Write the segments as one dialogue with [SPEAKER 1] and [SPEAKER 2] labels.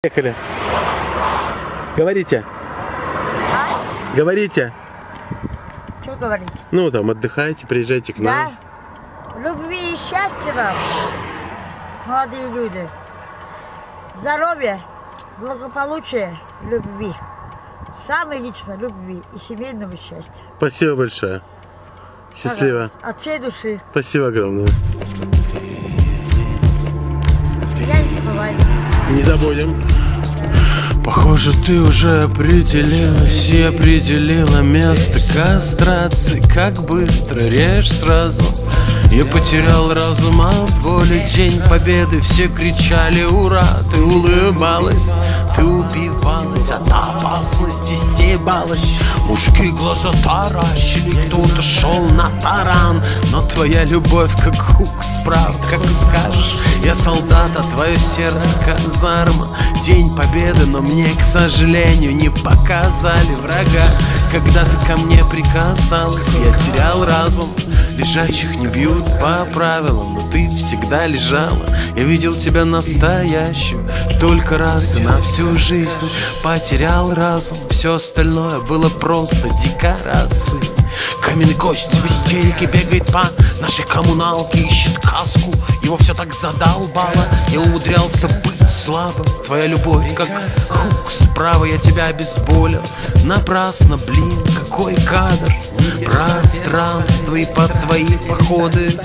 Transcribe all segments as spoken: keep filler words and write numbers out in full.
[SPEAKER 1] Поехали. Говорите.
[SPEAKER 2] А?
[SPEAKER 1] Говорите.
[SPEAKER 2] Что говорить?
[SPEAKER 1] Ну, там, отдыхайте, приезжайте к нам.
[SPEAKER 2] Да. Любви и счастья вам, молодые люди. Здоровья, благополучия, любви. Самой лично любви и семейного счастья.
[SPEAKER 1] Спасибо большое. Счастливо.
[SPEAKER 2] Пожалуйста. От всей души.
[SPEAKER 1] Спасибо огромное.
[SPEAKER 2] Я не забываю.
[SPEAKER 1] Не забудем.
[SPEAKER 3] Похоже, ты уже определилась и определила место кастрации. Как быстро режь сразу. Я потерял разум от боли. День победы, все кричали ура. Ты улыбалась, ты убивалась, от опасности стебалась. Мужики глаза таращили, кто-то шел на таран. Но твоя любовь как хук справа, как скажешь. Я солдат, а твое сердце казарма. День победы, но мне, к сожалению, не показали врага. Когда ты ко мне прикасалась, я терял разум. Лежачих не бьют по правилам, но ты всегда лежала. Я видел тебя настоящую только раз и на всю жизнь. Потерял разум, все остальное было просто декорацией. Каменный кость в истерике бегает по нашей коммуналке, ищет каску. Его все так задолбало, я умудрялся быть слабым. Твоя любовь как хук справа, я тебя обезболил. Напрасно, блин, какой кадр. Пространство и под твои походы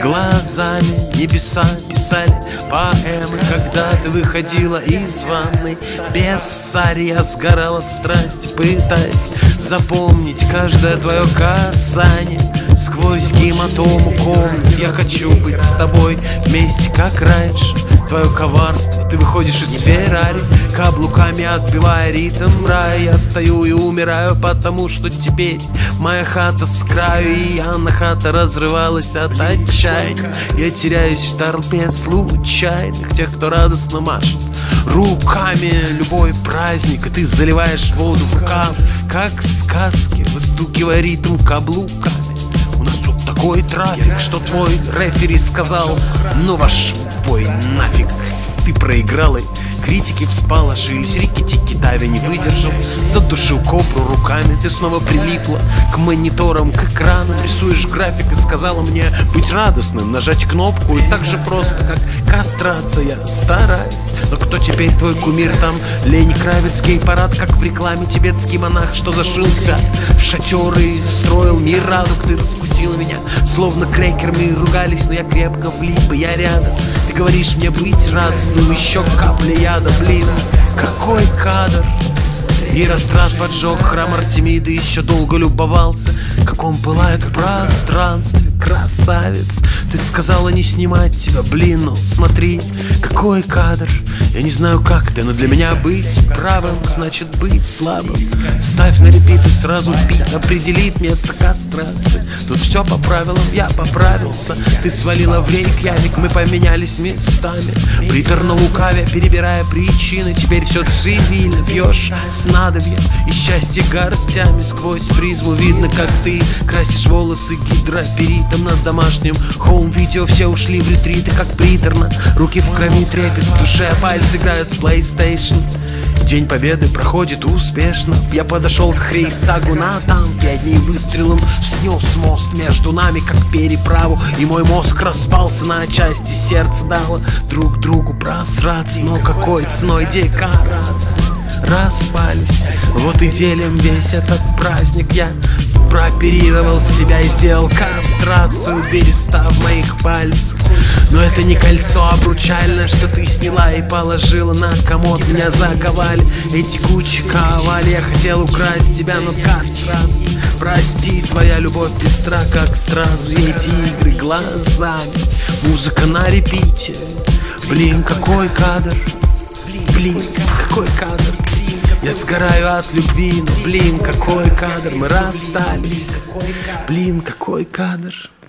[SPEAKER 3] глазами небеса писали поэмы. Когда ты выходила из ванной без сари, я сгорал от страсти, пытаясь запомнить каждое твое касание. Сквозь гематому комнат я хочу быть с тобой вместе, как раньше. Твое коварство, ты выходишь из Феррари, каблуками отбивая ритм рая. Я стою и умираю, потому что теперь моя хата с краю, и она хата разрывалась от отчаяния. Я теряюсь в толпе случайных, тех, кто радостно машет руками. Любой праздник, и ты заливаешь воду в рукав, как сказки, выстукивая ритм каблуками. У нас тут такой трафик, что твой рефери сказал: ну ваш бой нафиг. Ты проиграла, критики всположились, рикки-тики давя не выдержал. Задушил кобру руками, ты снова прилипла к мониторам, к экранам. Рисуешь график и сказала мне быть радостным, нажать кнопку, и так же просто, как кастрация. Стараюсь, но кто теперь твой кумир там? Лени Кравец, гей-парад, как в рекламе. Тибетский монах, что зашился в шатер и строил мир радуг. Ты раскусила меня, словно крекерами ругались, но я крепко влип, и я рядом. Ты говоришь мне быть радостным, еще капля яда, блин, какой кадр. Ирострат поджег храм Артемиды, еще долго любовался, как он пылает в пространстве. Красавец, ты сказала не снимать тебя, блин, ну смотри, какой кадр. Я не знаю как ты, но для меня быть правым значит быть слабым. Ставь на репит и сразу бит определит место кастрации. Тут все по правилам, я поправился. Ты свалила в Рейкьявик, мы поменялись местами. Приторно лукавя, перебирая причины. Теперь все цивильно, пьешь снадобье и счастье горстями. Сквозь призму видно, как ты красишь волосы гидроперитом. На домашнем хоум-видео все ушли в ретриты, как приторно. Руки в крови, трепет в душе, пальцы играют в PlayStation. День победы проходит успешно. Я подошел к Хрейстагу на танке, одним выстрелом снес мост между нами, как переправу. И мой мозг распался на части, сердце дало друг другу просраться. Но какой ценой декорации распались, вот и делим весь этот праздник. Я прооперировал себя и сделал кастрацию береста в моих пальцах. Но это не кольцо обручальное, что ты сняла и положила на комод. Меня заковали эти кучи ковали. Я хотел украсть тебя, но кастрация. Прости, твоя любовь пестра, как стразы. Эти игры глазами, музыка на репите. Блин, какой кадр. Блин, какой кадр. Я сгораю от любви, но блин, какой кадр. Мы расстались. Блин, какой кадр.